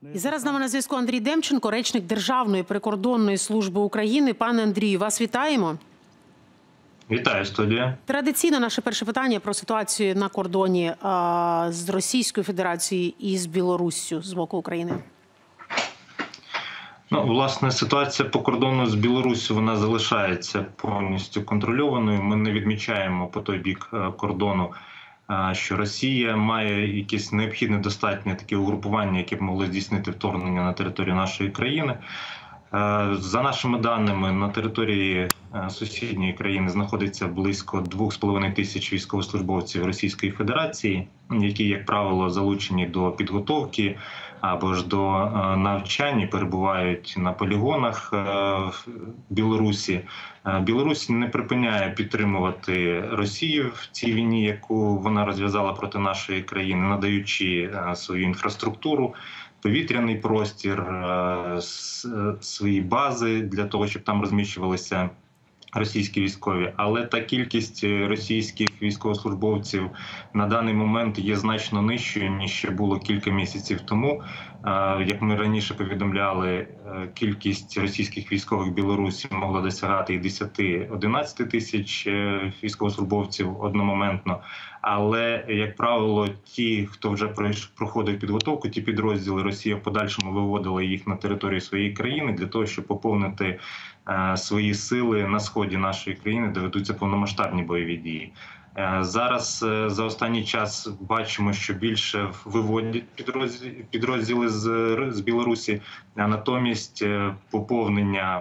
І зараз з нами на зв'язку Андрій Демченко, речник Державної прикордонної служби України. Пане Андрію, вас вітаємо. Вітаю, студія. Традиційно наше перше питання про ситуацію на кордоні з Російською Федерацією і з Білоруссю з боку України. Власне, ситуація по кордону з Білоруссю, вона залишається повністю контрольованою. Ми не відмічаємо по той бік кордону, що Росія має якесь необхідне достатнє таке угрупування, яке б могло здійснити вторгнення на територію нашої країни. За нашими даними, на території сусідньої країни знаходиться близько 2,5 тисяч військовослужбовців Російської Федерації, які, як правило, залучені до підготовки або ж до навчань і перебувають на полігонах в Білорусі. Білорусь не припиняє підтримувати Росію в цій війні, яку вона розв'язала проти нашої країни, надаючи свою інфраструктуру, повітряний простір, свої бази для того, щоб там розміщувалися російські військові. Але та кількість російських військовослужбовців на даний момент є значно нижчою, ніж ще було кілька місяців тому. Як ми раніше повідомляли, кількість російських військових в Білорусі могла досягати і 10-11 тисяч військовослужбовців одномоментно. Але, як правило, ті, хто вже проходив підготовку, ті підрозділи, Росія в подальшому виводила їх на територію своєї країни для того, щоб поповнити свої сили на сході нашої країни, де ведуться повномасштабні бойові дії. Зараз за останній час бачимо, що більше виводять підрозділи з Білорусі, а натомість поповнення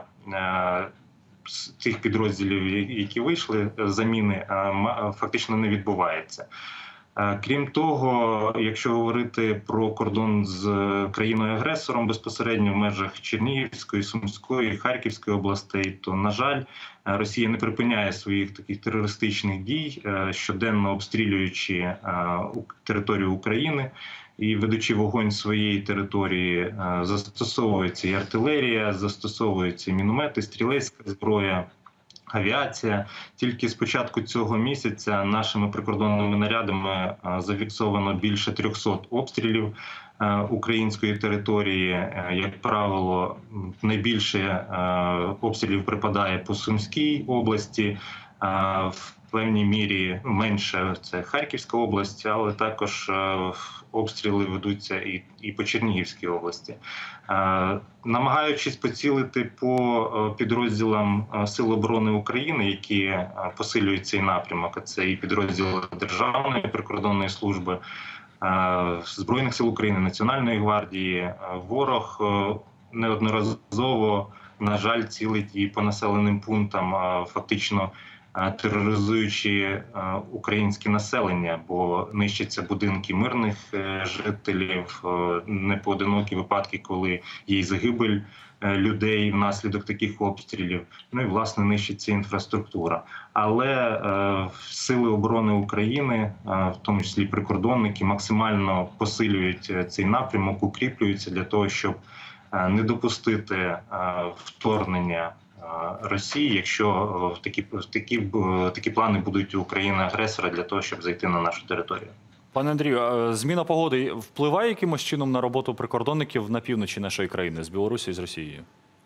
тих підрозділів, які вийшли, заміни фактично не відбувається. Крім того, якщо говорити про кордон з країною-агресором безпосередньо в межах Чернігівської, Сумської, Харківської областей, то, на жаль, Росія не припиняє своїх таких терористичних дій, щоденно обстрілюючи територію України і ведучи вогонь своєї території, застосовується і артилерія, застосовуються і міномети, стрілецька зброя, авіація. Тільки з початку цього місяця нашими прикордонними нарядами зафіксовано більше 300 обстрілів української території. Як правило, найбільше обстрілів припадає по Сумській області, в певній мірі менше це Харківська область, але також обстріли ведуться і по Чернігівській області. Намагаючись поцілити по підрозділам Сил оборони України, які посилюють цей напрямок, а це і підрозділи Державної прикордонної служби, Збройних сил України, Національної гвардії, ворог неодноразово, на жаль, цілить і по населеним пунктам, фактично тероризуючи українське населення, бо нищаться будинки мирних жителів, непоодинокі випадки, коли є й загибель людей внаслідок таких обстрілів, і, власне, нищиться інфраструктура. Але Сили оборони України, в тому числі прикордонники, максимально посилюють цей напрямок, укріплюються для того, щоб не допустити вторгнення Росії, якщо такі плани будуть у країни-агресора для того, щоб зайти на нашу територію. Пане Андрію, зміна погоди впливає якимось чином на роботу прикордонників на півночі нашої країни, з Білорусі і з Росією?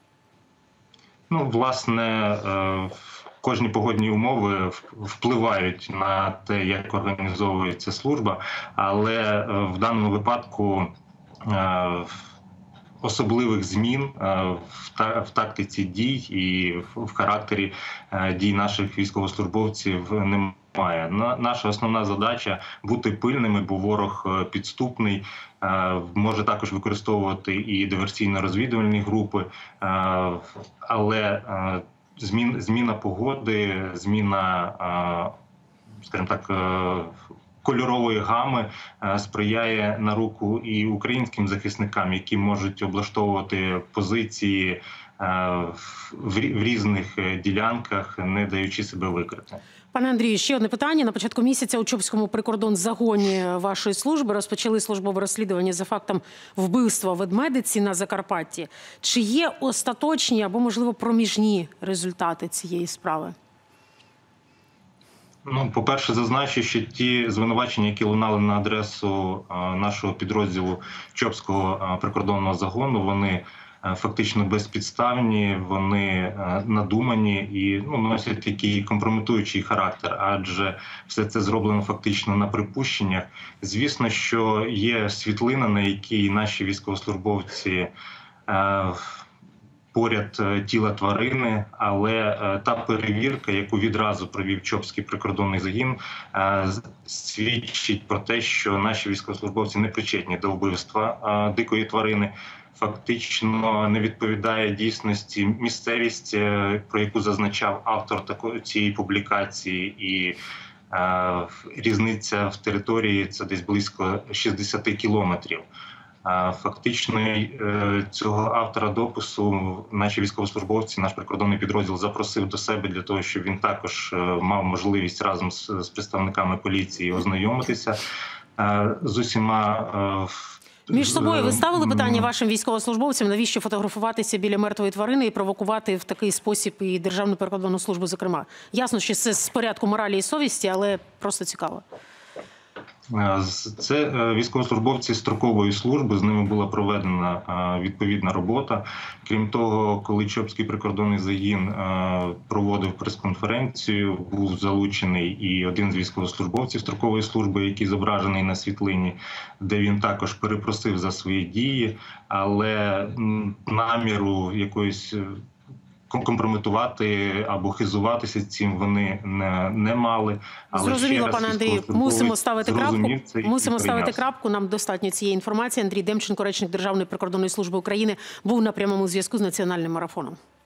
Власне, кожні погодні умови впливають на те, як організовується служба, але в даному випадку особливих змін в тактиці дій і в характері дій наших військовослужбовців немає. Наша основна задача – бути пильними, бо ворог підступний, може також використовувати і диверсійно-розвідувальні групи, але зміна погоди, зміна, скажімо так, кольорової гами сприяє на руку і українським захисникам, які можуть облаштовувати позиції в різних ділянках, не даючи себе викрити. Пане Андрію, ще одне питання. На початку місяця у Чопському прикордонзагоні вашої служби розпочали службове розслідування за фактом вбивства ведмедиці на Закарпатті. Чи є остаточні або, можливо, проміжні результати цієї справи? Ну, по-перше, зазначу, що ті звинувачення, які лунали на адресу нашого підрозділу Чопського прикордонного загону, вони фактично безпідставні, вони надумані і носять такий компрометуючий характер, адже все це зроблено фактично на припущеннях. Звісно, що є світлина, на якій наші військовослужбовці поряд тіла тварини, але та перевірка, яку відразу провів Чопський прикордонний загін, свідчить про те, що наші військовослужбовці не причетні до вбивства дикої тварини. Фактично не відповідає дійсності місцевість, про яку зазначав автор цієї публікації, і різниця в території – це десь близько 60 кілометрів. Фактично цього автора допису наші військовослужбовці, наш прикордонний підрозділ запросив до себе для того, щоб він також мав можливість разом з представниками поліції ознайомитися з усіма. Між собою ви ставили питання вашим військовослужбовцям, навіщо фотографуватися біля мертвої тварини і провокувати в такий спосіб і Державну прикордонну службу, зокрема? Ясно, що це з порядку моралі і совісті, але просто цікаво. Це військовослужбовці строкової служби, з ними була проведена відповідна робота. Крім того, коли Чопський прикордонний загін проводив прес-конференцію, був залучений і один з військовослужбовців строкової служби, який зображений на світлині, де він також перепросив за свої дії, але наміру якоїсь компрометувати або хизуватися цим вони не мали. Але зрозуміло, пане Андрію, мусимо ставити крапку. Нам достатньо цієї інформації. Андрій Демченко, речник Державної прикордонної служби України, був на прямому зв'язку з національним марафоном.